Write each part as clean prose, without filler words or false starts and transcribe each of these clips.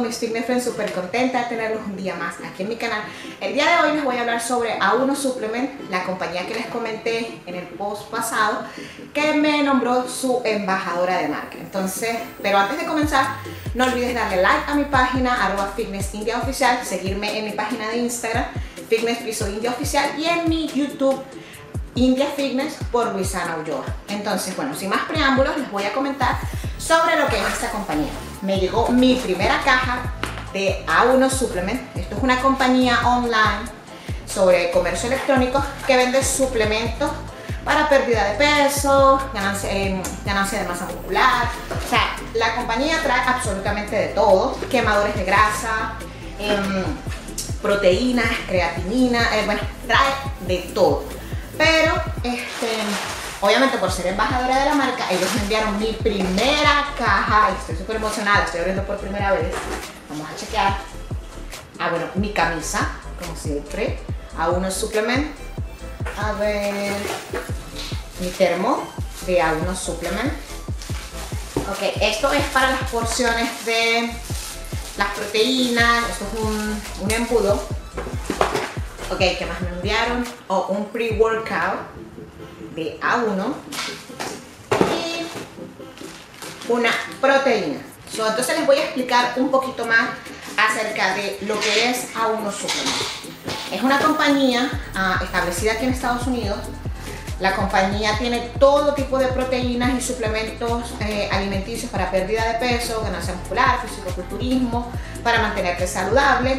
mis fitness friends, súper contenta de tenerlos un día más aquí en mi canal. El día de hoy les voy a hablar sobre A1 Supplement, la compañía que les comenté en el post pasado, que me nombró su embajadora de marca. Entonces, pero antes de comenzar, no olvides darle like a mi página, @fitnessindiaoficial, seguirme en mi página de Instagram, fitness_india_oficial, y en mi YouTube, India Fitness por Luisana Ulloa. Entonces, bueno, sin más preámbulos, les voy a comentar sobre lo que es esta compañía. Me llegó mi primera caja de A1 Supplement. Esto es una compañía online sobre comercio electrónico que vende suplementos para pérdida de peso, ganancia de masa muscular. O sea, la compañía trae absolutamente de todo: quemadores de grasa, proteínas, creatinina, bueno, trae de todo. Pero, obviamente, por ser embajadora de la marca, ellos me enviaron mi primera caja y estoy súper emocionada, estoy abriendo por primera vez. Vamos a chequear. Bueno, mi camisa, como siempre, A1 Supplement. A ver, mi termo de A1 Supplement. Ok, esto es para las porciones de las proteínas. Esto es un embudo. Ok, ¿qué más me enviaron? Un pre-workout de A1 y una proteína. Entonces les voy a explicar un poquito más acerca de lo que es A1 Supplement. Es una compañía establecida aquí en Estados Unidos. La compañía tiene todo tipo de proteínas y suplementos alimenticios para pérdida de peso, ganancia muscular, fisicoculturismo, para mantenerte saludable.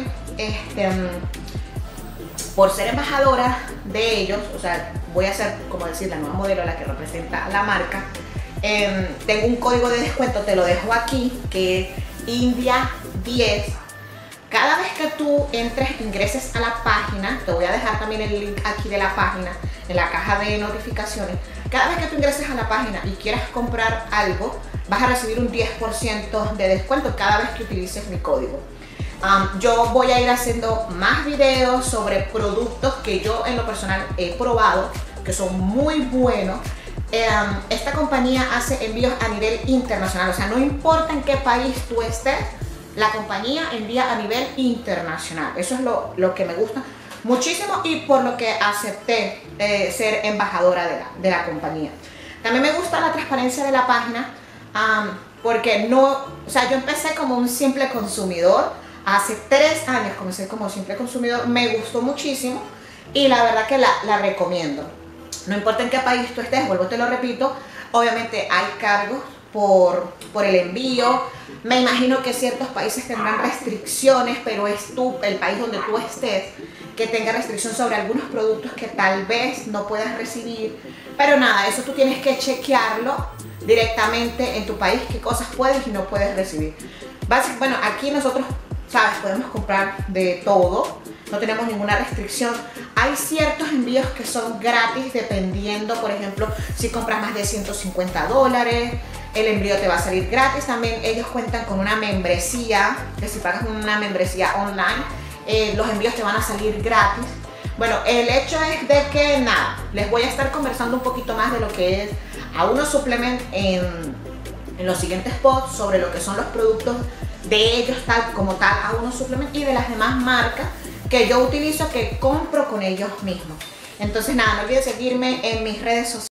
Por ser embajadora de ellos, o sea, voy a ser, como decir, la nueva modelo, la que representa a la marca. Tengo un código de descuento, te lo dejo aquí, que es India10. Cada vez que tú ingreses a la página, te voy a dejar también el link aquí de la página, en la caja de notificaciones. Cada vez que tú ingreses a la página y quieras comprar algo, vas a recibir un 10% de descuento cada vez que utilices mi código. Yo voy a ir haciendo más videos sobre productos que yo en lo personal he probado, que son muy buenos. Esta compañía hace envíos a nivel internacional, o sea, no importa en qué país tú estés, la compañía envía a nivel internacional. Eso es lo que me gusta muchísimo y por lo que acepté ser embajadora de la compañía. También me gusta la transparencia de la página, porque yo empecé como un simple consumidor. Hace 3 años comencé como simple consumidor, me gustó muchísimo y la verdad que la recomiendo. No importa en qué país tú estés, vuelvo te lo repito, obviamente hay cargos por el envío. Me imagino que ciertos países tendrán restricciones, pero es el país donde tú estés que tenga restricción sobre algunos productos que tal vez no puedas recibir. Pero nada, eso tú tienes que chequearlo directamente en tu país, qué cosas puedes y no puedes recibir. Bueno, aquí nosotros, ¿sabes? Podemos comprar de todo, no tenemos ninguna restricción. Hay ciertos envíos que son gratis dependiendo, por ejemplo, si compras más de $150, el envío te va a salir gratis. También ellos cuentan con una membresía, que si pagas una membresía online, los envíos te van a salir gratis. Bueno, el hecho es de que nada, les voy a estar conversando un poquito más de lo que es A1 Supplement en los siguientes posts, sobre lo que son los productos de ellos tal A1 Supplement y de las demás marcas que yo utilizo, que compro con ellos mismos. Entonces nada, no olvides seguirme en mis redes sociales.